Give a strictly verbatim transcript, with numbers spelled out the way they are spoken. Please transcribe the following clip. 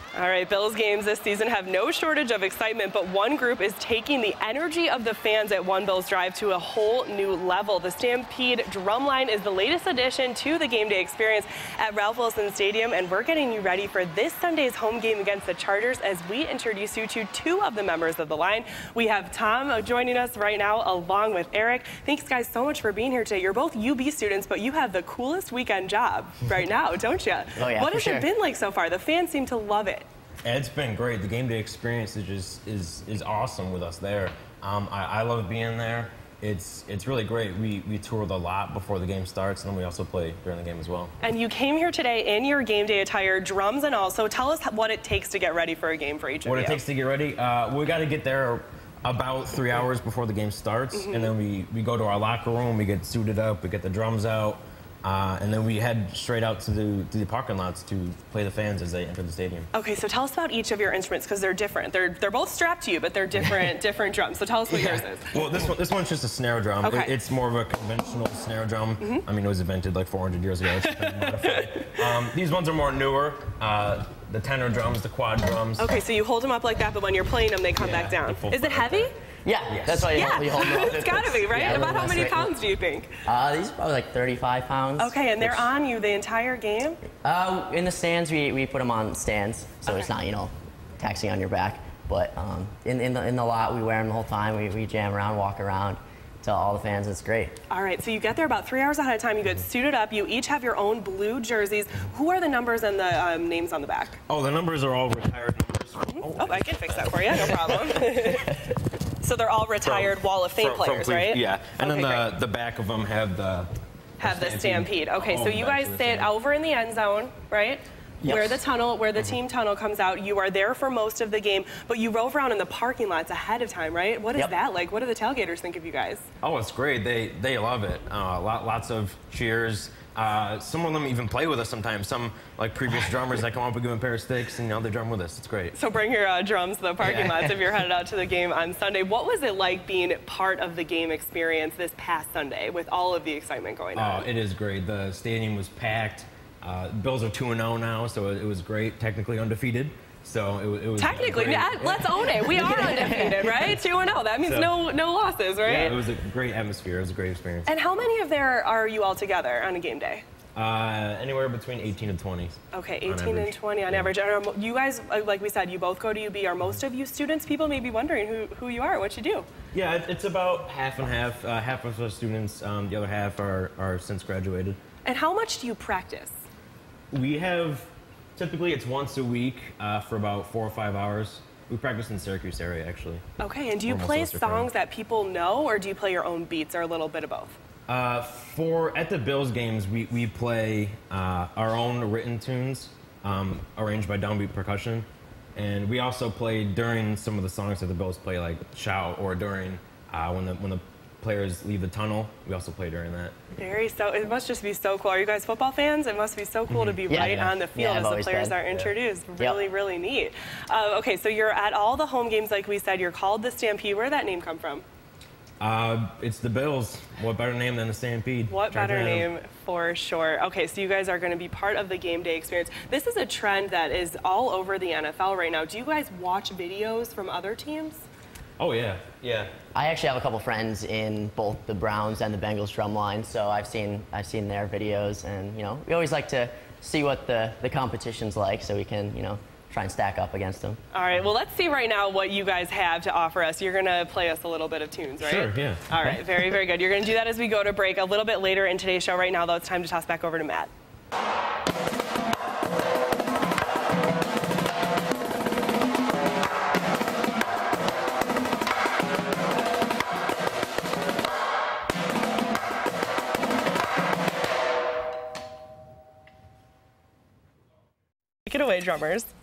All right, Bills games this season have no shortage of excitement, but one group is taking the energy of the fans at One Bills Drive to a whole new level. The Stampede Drumline is the latest addition to the game day experience at Ralph Wilson Stadium, and we're getting you ready for this Sunday's home game against the Chargers as we introduce you to two of the members of the line. We have Tom joining us right now along with Eric. Thanks, guys, so much for being here today. You're both U B students, but you have the coolest weekend job right now, don't you? Oh, yeah, what has sure. it been like so far? The fans seem to love it. It's been great. The game day experience is just is is awesome with us there. Um, I, I love being there. It's it's really great. We we toured a lot before the game starts, and then we also play during the game as well. And you came here today in your game day attire, drums and all. So tell us what it takes to get ready for a game for each of you. What it takes to get ready? Uh, we got to get there about three hours before the game starts, mm-hmm. and then we we go to our locker room. We get suited up. We get the drums out. Uh, and then we head straight out to the, to the parking lots to play the fans as they enter the stadium. Okay, so tell us about each of your instruments because they're different. They're they're both strapped to you, but they're different different drums. So tell us what yeah. yours is. Well, this one this one's just a snare drum. Okay. It, it's more of a conventional snare drum. Mm-hmm. I mean, it was invented like four hundred years ago. It's kind of modified. Um, these ones are more newer. Uh, the tenor drums, the quad drums. Okay, so you hold them up like that, but when you're playing them, they come yeah, back down. Is it heavy? Right Yeah, yes. that's why you, yeah. hold, you hold them up. It's gotta be, right? Yeah, About how many pounds do you think? Uh, these are probably like thirty-five pounds. Okay, and they're which, on you the entire game? Uh, in the stands, we, we put them on stands, so okay. it's not, you know, taxing on your back. But um, in, in, the, in the lot, we wear them the whole time. We, we jam around, walk around, tell all the fans it's great. All right, so you get there about three hours ahead of time. You get suited up. You each have your own blue jerseys. Who are the numbers and the um, names on the back? Oh, the numbers are all retired numbers. Oh, oh I can fix that for you. No problem. So they're all retired from, Wall of Fame from, players, from, right? Yeah, and okay, then the, great. the back of them have the have the Stampede. Okay, oh, so you guys sit over in the end zone, right? Yes. Where the tunnel, where the mm-hmm. team tunnel comes out. You are there for most of the game, but you rove around in the parking lots ahead of time, right? What is yep. that like? What do the tailgaters think of you guys? Oh, it's great. They they love it. Uh, lot, lots of cheers. Uh, some of them even play with us sometimes. Some, like previous drummers that come up and give them a pair of sticks, and you know, they drum with us. It's great. So bring your uh, drums to the parking yeah. lots if you're headed out to the game on Sunday. What was it like being part of the game experience this past Sunday with all of the excitement going on? Oh, it is great. The stadium was packed. Uh, Bills are two and oh now, so it, it was great. Technically undefeated. So it, it was technically, great. yeah, let's own it. We are undefeated, right? Two and oh. That means so, no no losses, right? Yeah, it was a great atmosphere. It was a great experience. And how many of there are you all together on a game day? Uh, anywhere between eighteen and twenty. Okay, eighteen and twenty on yeah. average. And are, you guys, like we said, you both go to U B. Are most of you students? People may be wondering who, who you are, what you do. Yeah, it's about half and half. Uh, half of our students, um, the other half are, are since graduated. And how much do you practice? We have, typically it's once a week uh, for about four or five hours. We practice in the Syracuse area, actually. Okay, and do you play songs that people know, or do you play your own beats, or a little bit of both? Uh, for at the Bills games, we, we play uh, our own written tunes, um, arranged by Downbeat Percussion. And we also play during some of the songs that the Bills play, like Shout, or during uh, when the when the players leave the tunnel. We also play during that. Very so. It must just be so cool. Are you guys football fans? It must be so cool mm-hmm. to be yeah, right yeah. on the field yeah, as the players been. are introduced. Yeah. Really, yep. really neat. Uh, okay, so you're at all the home games, like we said. You're called the Stampede. Where did that name come from? Uh, it's the Bills. What better name than the Stampede? What better name for sure. Okay, so you guys are going to be part of the game day experience. This is a trend that is all over the N F L right now. Do you guys watch videos from other teams? Oh, yeah. Yeah. I actually have a couple friends in both the Browns and the Bengals drum line, so I've seen I've seen their videos, and you know, we always like to see what the, the competition's like so we can, you know, try and stack up against them. All right, well, let's see right now what you guys have to offer us. You're going to play us a little bit of tunes, right? Sure, yeah. All right, very, very good. You're going to do that as we go to break a little bit later in today's show. Right now, though, it's time to toss back over to Matt. Take it away, drummers.